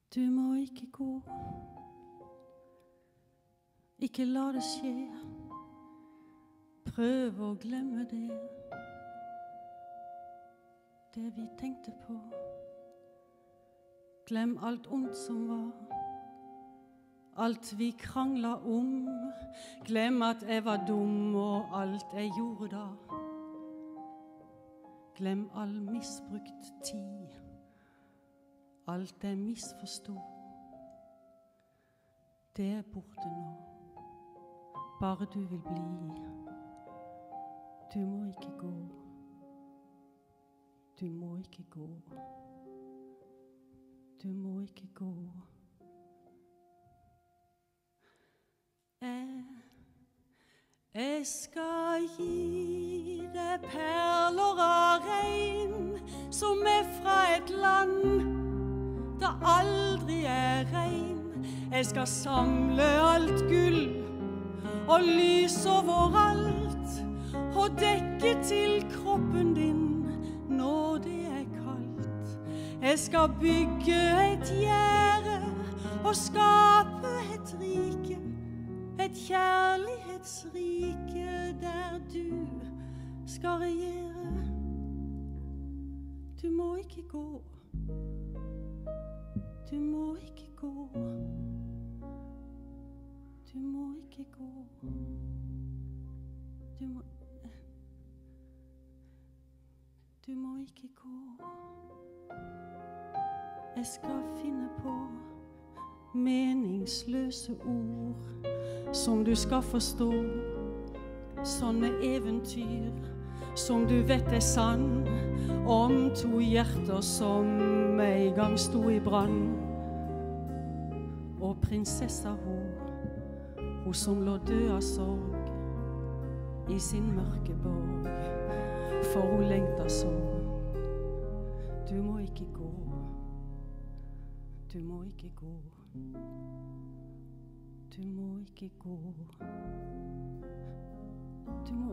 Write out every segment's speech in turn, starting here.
Du må ikke gå. Ikke la det skje. Prøv å glemme det. Det vi tenkte på. Glem alt ondt som var. Alt vi krangla om. Glem at jeg var dum og alt jeg gjorde da. Glem all misbrukt tid. Alt jeg misforstod. Det er borte nå. Bare du vil bli. Du må ikke gå. Du må ikke gå. Du må ikke gå. Jeg skal gi deg perler av regn som er fra et land det aldri er regn. Jeg skal samle alt gull og lys overalt og dekke til kroppen din når det er kaldt. Jeg skal bygge et gjerde og skape et rike, et kjærlighetsrike der du skal regjere. Du må ikke gå. Du må ikke gå. Du må ikke gå. Du må ikke gå. Jeg skal finne på meningsløse ord som du skal forstå. Sånne eventyr som du vet er sann, om to hjerter som en gang sto i brann. Og prinsessa hun som lå død av sorg i sin mørke borg, for hun lengta sånn. Du må ikke gå. Du må ikke gå. Du må ikke gå. Du må...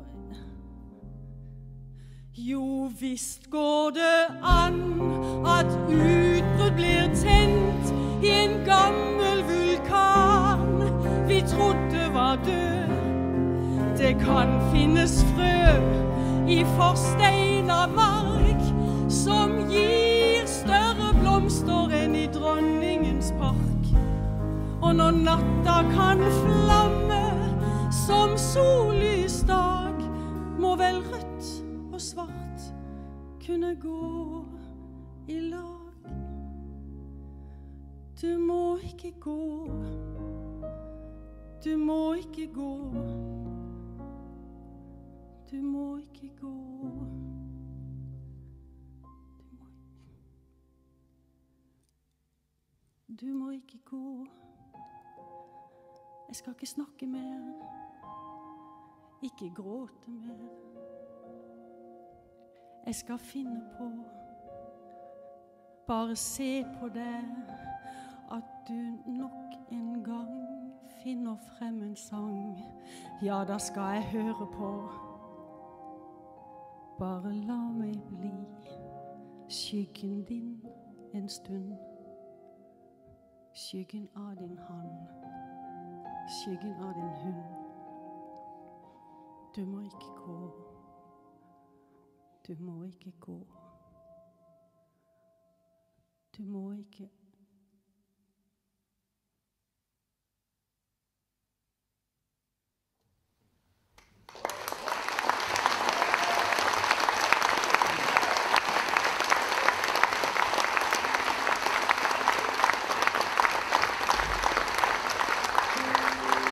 Jo, visst går det an at utbrudd blir tent i en gammel vulkan vi trodde var død. Det kan finnes frø i forstein av mark som gir større blomster enn i dronningens park. Og når natta kan flamme som sollysdag, må vel rødt og svart kunne gå i lag. Du må ikke gå. Du må ikke gå. Du må ikke gå. Du må ikke gå. Jeg skal ikke snakke mer. Ikke gråte mer. Jeg skal finne på, bare se på deg, at du nok en gang finner frem en sang. Ja, da skal jeg høre på. Bare la meg bli skyggen din en stund. Skyggen av din hand, skyggen av din hund. Du må ikke gå. Du må ikke gå. Du må ikke